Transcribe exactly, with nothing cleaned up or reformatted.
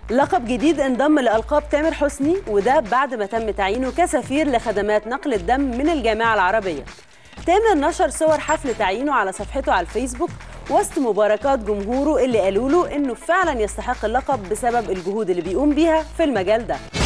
لقب جديد انضم لألقاب تامر حسني، وده بعد ما تم تعيينه كسفير لخدمات نقل الدم من الجامعة العربية. تامر نشر صور حفل تعيينه على صفحته على الفيسبوك وسط مباركات جمهوره اللي قالوا له انه فعلا يستحق اللقب بسبب الجهود اللي بيقوم بيها في المجال ده.